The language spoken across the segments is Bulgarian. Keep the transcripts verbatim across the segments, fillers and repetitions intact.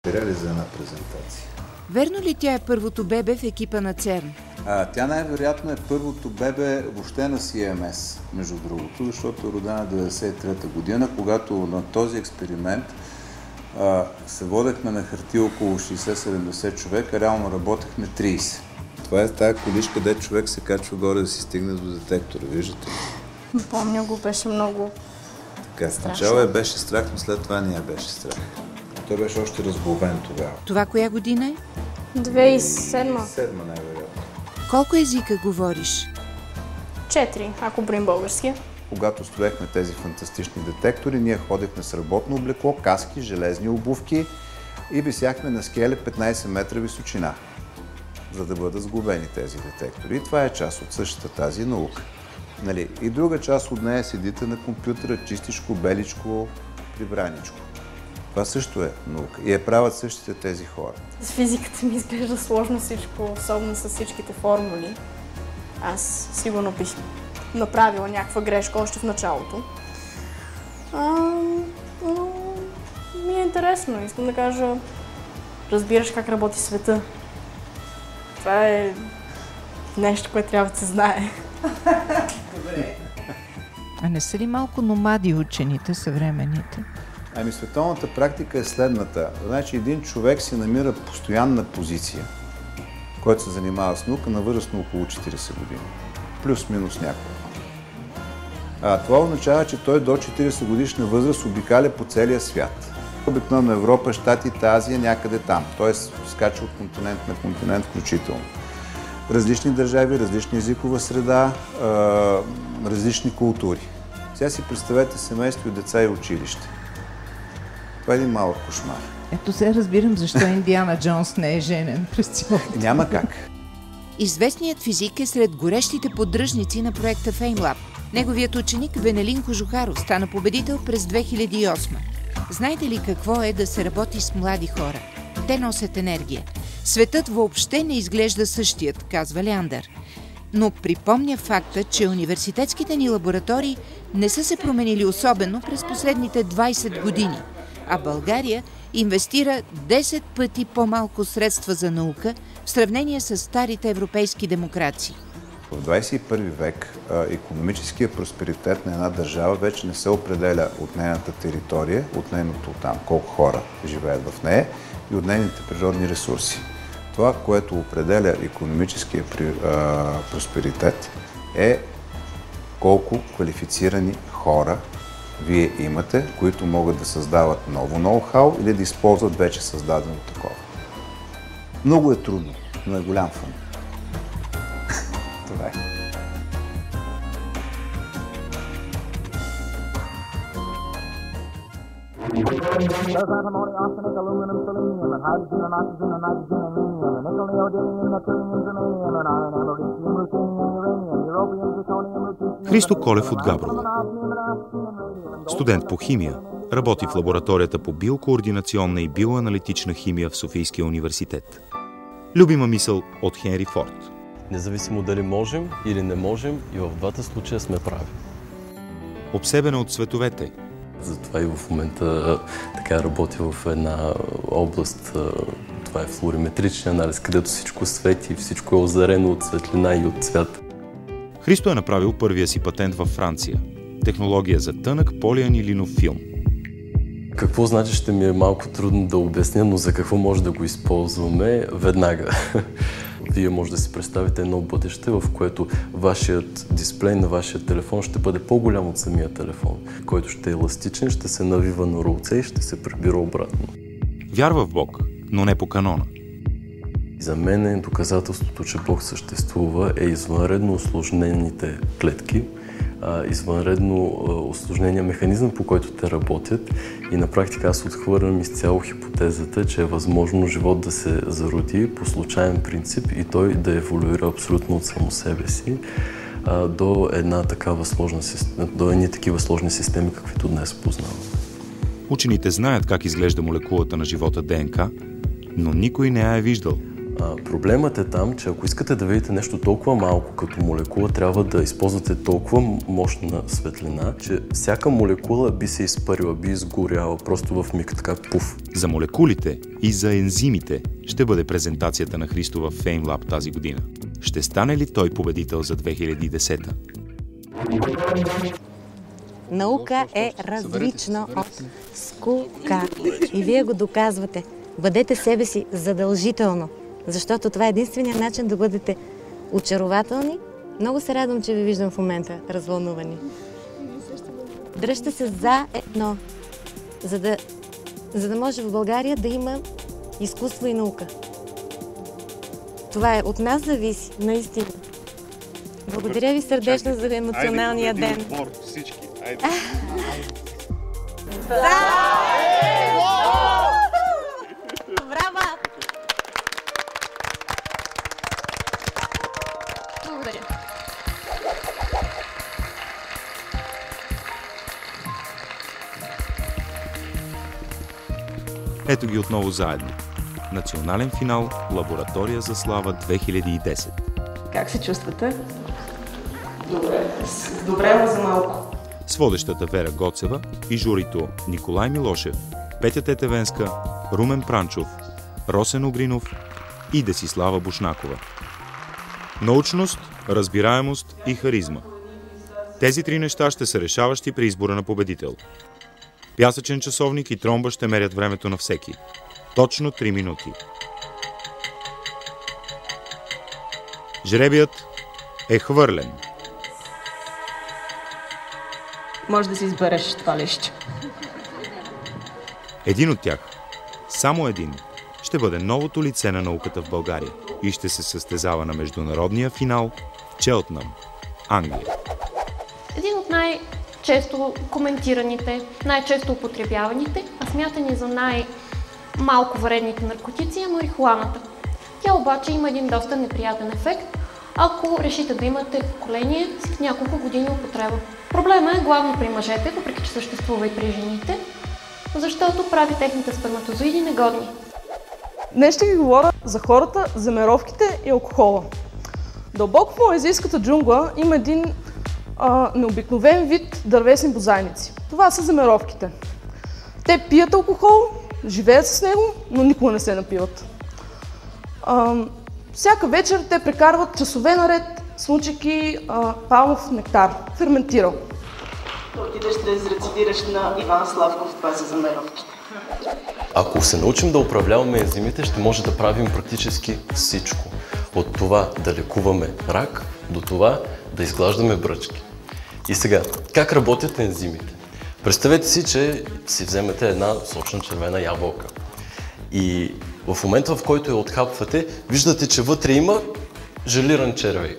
Ли за една презентация. Верно ли тя е първото бебе в екипа на ЦЕРН? А, тя най-вероятно е първото бебе въобще на Си Ем Ес, между другото, защото е родена деветдесет и трета година, когато на този експеримент а, се водехме на хартия около шейсет до седемдесет човека, реално работехме трийсет. Това е тая количка, де човек се качва горе да си стигне до детектора, виждате ли? Помня го, беше много така, сначала е беше страх, но след това не я беше страх. Той беше още разглобен тогава. Това коя година е? две хиляди и седма. Седма най-вероятно. Колко езика говориш? Четири, ако броим българския. Когато строехме тези фантастични детектори, ние ходихме с работно облекло, каски, железни обувки и висяхме на скеле петнайсет метра височина, за да бъдат сглобени тези детектори. И това е част от същата тази наука. Нали? И друга част от нея седите на компютъра, чистичко, беличко, прибраничко. Това също е наука и я правят същите тези хора. С физиката ми изглежда сложно всичко, особено с всичките формули. Аз сигурно бих направила някаква грешка още в началото. А, но ми е интересно. Искам да кажа, разбираш как работи света. Това е нещо, което трябва да се знае. Добре. А не са ли малко номади учените, съвременните? Ами световната практика е следната. Значи един човек си намира постоянна позиция, който се занимава с наука на възраст на около четирийсет години. Плюс-минус няколко. А, това означава, че той до четирийсет годишна възраст обикаля по целия свят. Обикновено Европа, Щатите, Азия, някъде там. Т.е. скача от континент на континент включително. Различни държави, различна езикова среда, различни култури. Сега си представете семейство и деца и училище. Това е един малък кошмар. Ето сега разбирам защо Индиана Джонс не е женен през цялото. Няма как. Известният физик е сред горещите поддръжници на проекта Famelab. Неговият ученик Венелин Кожухаров стана победител през две хиляди и осма. Знаете ли какво е да се работи с млади хора? Те носят енергия. Светът въобще не изглежда същият, казва Ляндър. Но припомня факта, че университетските ни лаборатории не са се променили особено през последните двайсет години. А България инвестира десет пъти по-малко средства за наука в сравнение с старите европейски демокрации. В двайсет и първи век икономическия просперитет на една държава вече не се определя от нейната територия, от нейното там, колко хора живеят в нея и от нейните природни ресурси. Това, което определя икономическия просперитет е колко квалифицирани хора вие имате, които могат да създават ново ноу-хау или да използват вече създадено такова. Много е трудно, но е голям фан. Това е. Христо Колев от Габрово. Студент по химия, работи в лабораторията по биокоординационна и биоаналитична химия в Софийския университет. Любима мисъл от Хенри Форд. Независимо дали можем или не можем, и в двата случая сме прави. Обсебена от цветовете. Затова и в момента така работя в една област, това е флуориметричен анализ, където всичко свети, всичко е озарено от светлина и от цвят. Христо е направил първия си патент във Франция. Технология за тънък полианилинов филм. Какво значи, ще ми е малко трудно да обясня, но за какво може да го използваме веднага. Вие може да си представите едно бъдеще, в което вашият дисплей на вашия телефон ще бъде по-голям от самия телефон, който ще е еластичен, ще се навива на рулце и ще се прибира обратно. Вярва в Бог, но не по канона. За мен е доказателството, че Бог съществува, е извънредно усложнените клетки, извънредно усложнения механизъм, по който те работят, и на практика аз отхвърлям изцяло хипотезата, че е възможно живот да се зароди по случайен принцип и той да еволюира абсолютно от само себе си до една такава сложна, до едни такива сложни системи, каквито днес познаваме. Учените знаят как изглежда молекулата на живота Д Н К, но никой не я е виждал. А, проблемът е там, че ако искате да видите нещо толкова малко като молекула, трябва да използвате толкова мощна светлина, че всяка молекула би се изпарила, би изгоряла просто в миг, така пуф. За молекулите и за ензимите ще бъде презентацията на Христо в Famelab тази година. Ще стане ли той победител за две хиляди и десета? Наука е различна от скука. И вие го доказвате. Бъдете себе си задължително, защото това е единственият начин да бъдете очарователни. Много се радвам, че ви виждам в момента развълнувани. Дръжте се за едно, за да, за да може в България да има изкуство и наука. Това е от нас зависи, наистина. Благодаря ви сърдечно за емоционалния ден. Айде, отбор, всички. Айде. Браво! Благодаря. Ето ги отново заедно. Национален финал Лаборатория за слава две хиляди и десет. Как се чувствате? Добре. Добре, но за малко. С водещата Вера Гоцева и журито Николай Милошев, Петя Тетевенска, Румен Пранчов, Росен Огринов и Десислава Бушнакова. Научност, разбираемост и харизма. Тези три неща ще са решаващи при избора на победител. Пясъчен часовник и тромба ще мерят времето на всеки. Точно три минути. Жребият е хвърлен. Може да си избереш това лище. Един от тях, само един, ще бъде новото лице на науката в България и ще се състезава на международния финал в Челтнам, Англия. Един от най-често коментираните, най-често употребяваните, а смятани за най-малко вредните наркотици е марихуаната. Тя обаче има един доста неприятен ефект, ако решите да имате поколение с няколко години употреба. Проблема е главно при мъжете, въпреки че съществува и при жените, защото прави техните сперматозоиди негодни. Днес ще ви говоря за хората, земеровките и алкохола. Дълбоко в малайзийската джунгла има един а, необикновен вид дървесни бозайници. Това са земеровките. Те пият алкохол, живеят с него, но никога не се напиват. А, всяка вечер те прекарват часове наред, случайки а, палмов нектар, ферментирал. Да отидеш да изрецитираш на Иван Славков, това са замеровките. Ако се научим да управляваме ензимите, ще може да правим практически всичко. От това да лекуваме рак, до това да изглаждаме бръчки. И сега, как работят ензимите? Представете си, че си вземете една сочна червена ябълка. И в момента, в който я отхапвате, виждате, че вътре има желиран червей.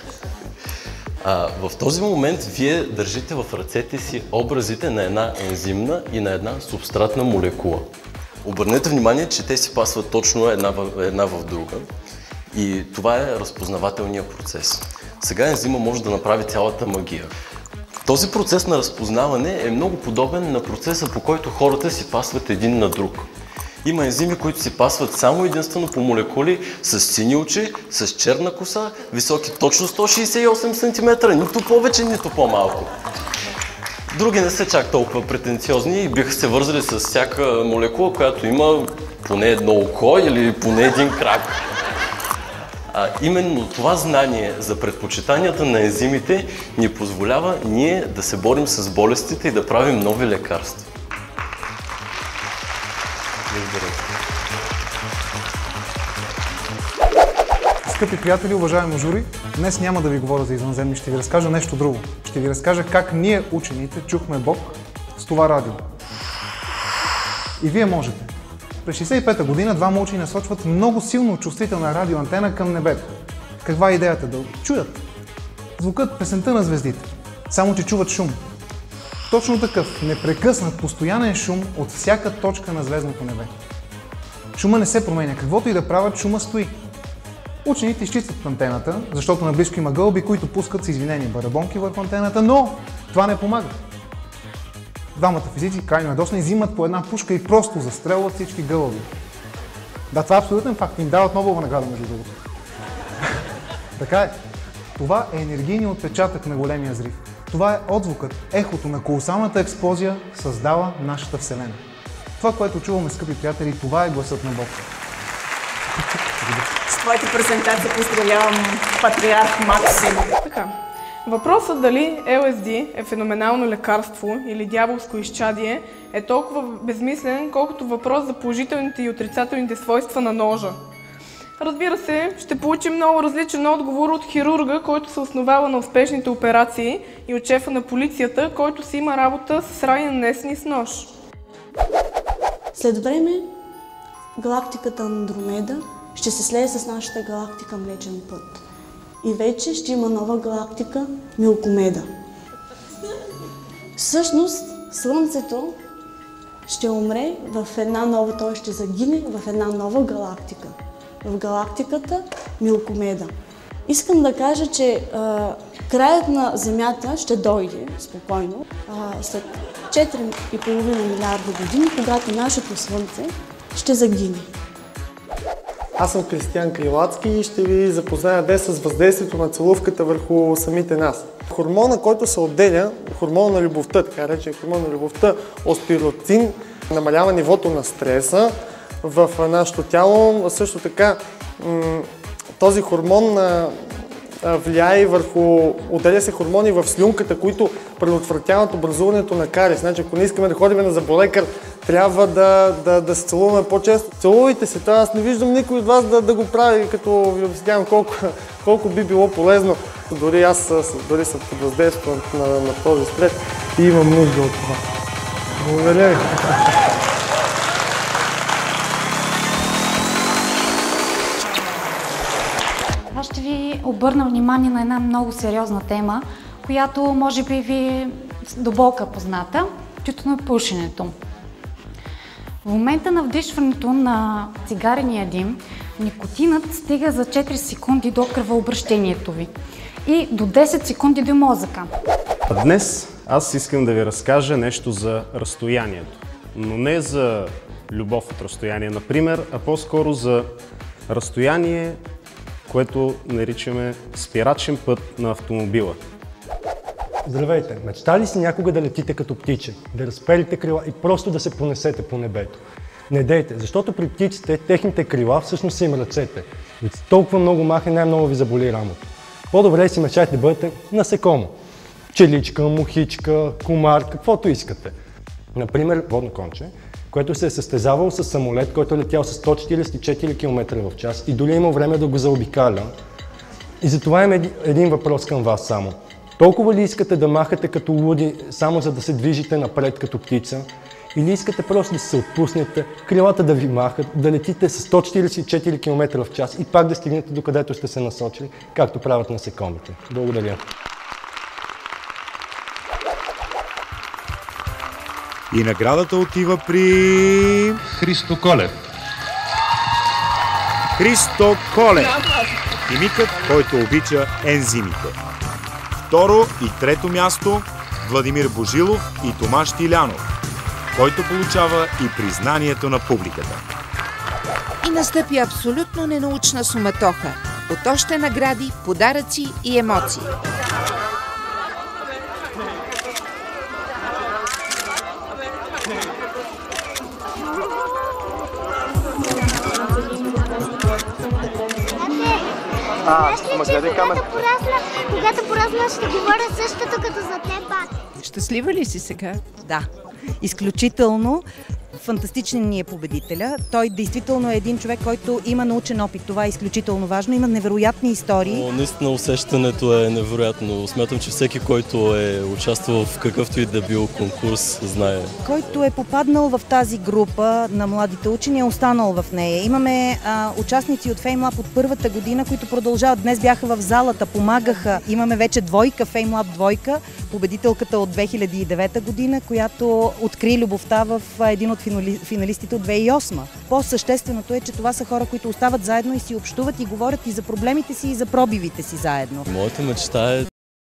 А, в този момент вие държите в ръцете си образите на една ензимна и на една субстратна молекула. Обърнете внимание, че те си пасват точно една в, една в друга. И това е разпознавателният процес. Сега ензима може да направи цялата магия. Този процес на разпознаване е много подобен на процеса, по който хората си пасват един на друг. Има ензими, които си пасват само единствено по молекули с сини очи, с черна коса, високи точно сто шейсет и осем сантиметра, нито повече, нито по-малко. Други не са чак толкова претенциозни и биха се вързали с всяка молекула, която има поне едно око или поне един крак. А, именно това знание за предпочитанията на ензимите ни позволява ние да се борим с болестите и да правим нови лекарства. Скъпи приятели, уважаемо жури, днес няма да ви говоря за извънземни, ще ви разкажа нещо друго. Ще ви разкажа как ние, учените, чухме Бог с това радио. И вие можете. През шейсет и пета година двама учени насочват много силно чувствителна радиоантена към небето. Каква е идеята? Да чуят звукът, песента на звездите. Само че чуват шум. Точно такъв, непрекъснат, постоянен шум от всяка точка на звездното небе. Шума не се променя. Каквото и да правят, шума стои. Учените изчистват антената, защото наблизко има гълби, които пускат с извинени барабонки върху антената, но това не помага. Двамата физици, крайно ядосни, взимат по една пушка и просто застрелват всички гълъби. Да, това е абсолютен факт. Им дават Нобелова награда, между другото. Така е. Това е енергийният отпечатък на големия взрив. Това е отзвукът, ехото на колосалната експлозия, създала нашата Вселена. Това, което чуваме, скъпи приятели, това е гласът на Бог. С твоите презентации поздравявам патриарх Максим. Така. Въпросът дали Ел Ес Ди е феноменално лекарство или дяволско изчадие е толкова безмислен, колкото въпрос за положителните и отрицателните свойства на ножа. Разбира се, ще получим много различен отговор от хирурга, който се основава на успешните операции, и от шефа на полицията, който си има работа с рани нанесени с нож. След време галактиката Андромеда ще се слее с нашата галактика Млечен път. И вече ще има нова галактика Милкомеда. Всъщност, Слънцето ще умре в една нова, той ще загине в една нова галактика. В галактиката Милкомеда. Искам да кажа, че а, краят на Земята ще дойде спокойно а, след четири и половина милиарда години, когато нашето Слънце ще загине. Аз съм Kristian Krilatski и ще ви запозная днес с въздействието на целувката върху самите нас. Хормона, който се отделя, хормона на любовта, така рече хормон на любовта, оспироцин, намалява нивото на стреса в нашето тяло. Също така този хормон влияе и върху... Отделя се хормони в слюнката, които предотвратяват образуването на кариес. Значи, ако не искаме да ходим на зъболекар, трябва да, да, да се целуваме по-често. Целувайте се, това аз не виждам никой от вас да, да го прави, като ви обяснявам колко, колко би било полезно. Дори аз дори съм под въздействието на, на този стрес и имам нужда от това. Благодаря ви. Аз ще ви обърна внимание на една много сериозна тема, която може би ви е до болка позната – тютюнопушенето. В момента на вдишването на цигарения дим, никотинът стига за четири секунди до кръвообращението ви и до десет секунди до мозъка. Днес аз искам да ви разкажа нещо за разстоянието, но не за любов от разстояние, например, а по-скоро за разстояние, което наричаме спирачен път на автомобила. Здравейте! Мечтали си някога да летите като птиче, да разпелите крила и просто да се понесете по небето? Не дейте, защото при птиците техните крила всъщност са им ръцете. И толкова много махне, най-много ви заболи рамото. По-добре си мечтайте да бъдете насекомо. Пчеличка, мухичка, комар, каквото искате. Например, водно конче, което се е състезавало с самолет, който е летял с сто четиридесет и четири километра в час и дори има време да го заобикаля. И затова има един въпрос към вас само. Толкова ли искате да махате като луди, само за да се движите напред като птица? Или искате просто да се отпуснете, крилата да ви махат, да летите с сто четиридесет и четири километра в час и пак да стигнете до където сте се насочили, както правят насекомите? Благодаря. И наградата отива при... Христо Колев. Христо Колев. Химикът, който обича ензимите. Второ и трето място Владимир Бозhilov и Тома Shtilianov, който получава и признанието на публиката. И настъпи абсолютно ненаучна суматоха от още награди, подаръци и емоции. А, ама гледай камера. Когато порасна, ще говоря същото като за теб. Щастлива ли си сега? Да, изключително. Фантастичен ни е победителя. Той действително е един човек, който има научен опит. Това е изключително важно. Има невероятни истории. Но, наистина усещането е невероятно. Смятам, че всеки, който е участвал в какъвто и да бил конкурс, знае. Който е попаднал в тази група на младите учени, е останал в нея. Имаме а, участници от Famelab от първата година, които продължават. Днес бяха в залата, помагаха. Имаме вече двойка, Famelab двойка, победителката от две хиляди и девета година, която откри любовта в един от финалистите от две хиляди и осма. По-същественото е, че това са хора, които остават заедно и си общуват и говорят и за проблемите си, и за пробивите си заедно. Моята мечта е